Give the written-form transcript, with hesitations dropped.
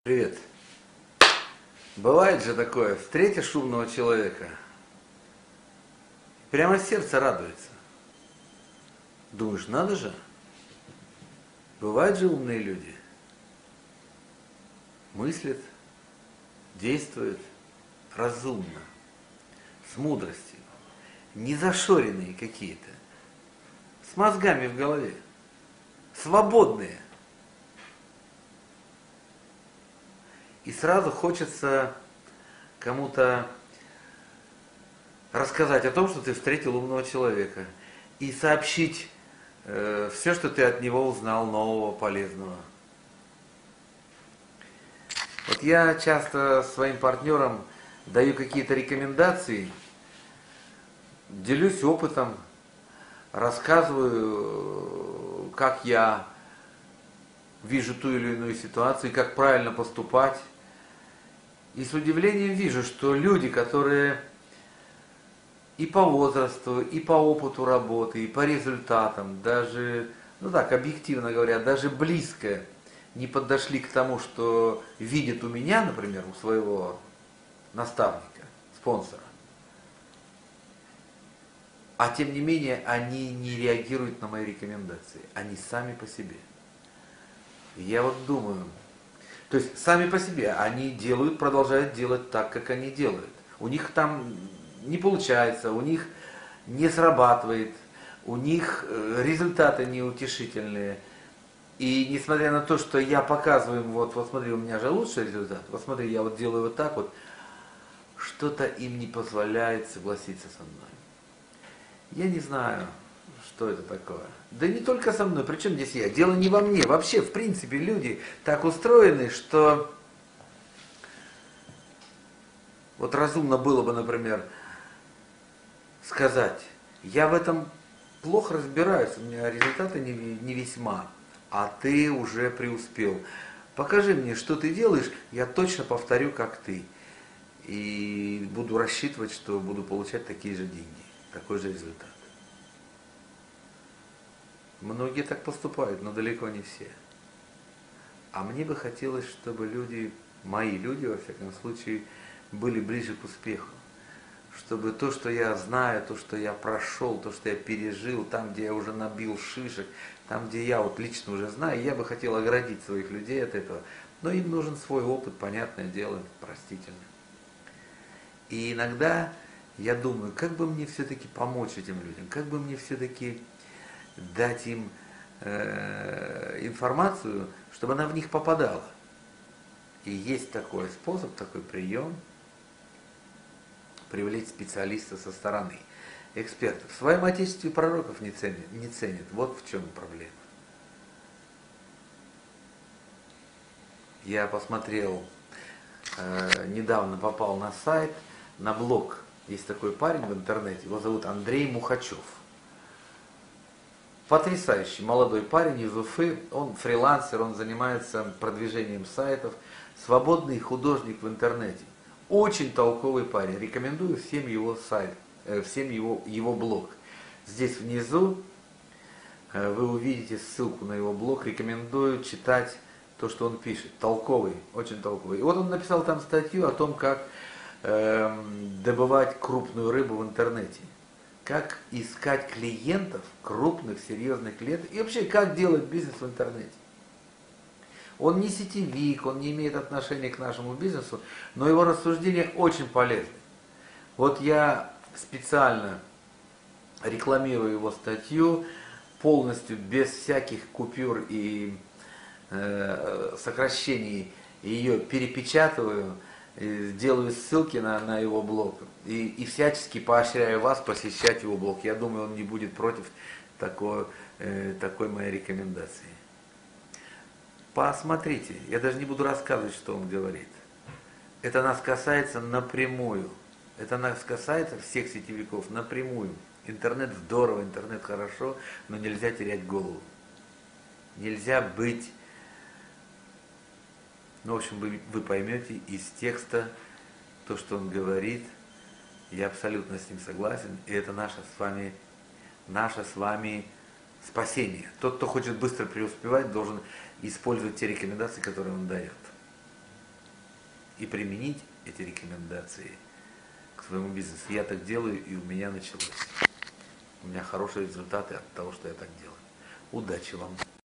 Привет. Бывает же такое, встретишь умного человека, прямо сердце радуется. Думаешь, надо же, бывают же умные люди. Мыслят, действуют разумно, с мудростью, не зашоренные какие-то, с мозгами в голове, свободные. И сразу хочется кому-то рассказать о том, что ты встретил умного человека. И сообщить все, что ты от него узнал нового, полезного. Вот я часто своим партнерам даю какие-то рекомендации, делюсь опытом, рассказываю, как я вижу ту или иную ситуацию, как правильно поступать. И с удивлением вижу, что люди, которые и по возрасту, и по опыту работы, и по результатам, даже, ну так, объективно говоря, даже близко не подошли к тому, что видят у меня, например, у своего наставника, спонсора. А тем не менее, они не реагируют на мои рекомендации. Они сами по себе. И я вот думаю, то есть сами по себе они делают, продолжают делать так, как они делают. У них там не получается, у них не срабатывает, у них результаты неутешительные. И несмотря на то, что я показываю им, вот смотри, у меня же лучший результат, вот смотри, я вот делаю вот так вот, что-то им не позволяет согласиться со мной. Я не знаю, что это такое. Да не только со мной, причем здесь я? Дело не во мне. Вообще, в принципе, люди так устроены, что вот разумно было бы, например, сказать, я в этом плохо разбираюсь, у меня результаты не весьма, а ты уже преуспел. Покажи мне, что ты делаешь, я точно повторю, как ты. И буду рассчитывать, что буду получать такие же деньги, такой же результат. Многие так поступают, но далеко не все. А мне бы хотелось, чтобы люди, мои люди, во всяком случае, были ближе к успеху. Чтобы то, что я знаю, то, что я прошел, то, что я пережил, там, где я уже набил шишек, там, где я вот лично уже знаю, я бы хотел оградить своих людей от этого. Но им нужен свой опыт, понятное дело, простительно. И иногда я думаю, как бы мне все-таки помочь этим людям, как бы мне все-таки дать им информацию, чтобы она в них попадала. И есть такой способ, такой прием, привлечь специалиста со стороны, экспертов. В своем отечестве пророков не ценят. Вот в чем проблема. Я посмотрел, недавно попал на сайт, на блог. Есть такой парень в интернете, его зовут Андрей Мухачев. Потрясающий молодой парень из Уфы, он фрилансер, он занимается продвижением сайтов, свободный художник в интернете. Очень толковый парень, рекомендую всем его сайт, всем его блог. Здесь внизу вы увидите ссылку на его блог, рекомендую читать то, что он пишет. Толковый, очень толковый. И вот он написал там статью о том, как добывать крупную рыбу в интернете. Как искать клиентов, крупных, серьезных клиентов, и вообще, как делать бизнес в интернете. Он не сетевик, он не имеет отношения к нашему бизнесу, но его рассуждения очень полезны. Вот я специально рекламирую его статью, полностью без всяких купюр и сокращений ее перепечатываю, делаю ссылки на его блог и всячески поощряю вас посещать его блог. Я думаю, он не будет против такой моей рекомендации. Посмотрите, я даже не буду рассказывать, что он говорит. Это нас касается напрямую. Это нас касается всех сетевиков напрямую. Интернет здорово, интернет хорошо, но нельзя терять голову. Нельзя быть... Ну, в общем, вы поймете из текста то, что он говорит. Я абсолютно с ним согласен. И это наше с вами спасение. Тот, кто хочет быстро преуспевать, должен использовать те рекомендации, которые он дает. и применить эти рекомендации к своему бизнесу. Я так делаю, и у меня началось. У меня хорошие результаты от того, что я так делаю. Удачи вам!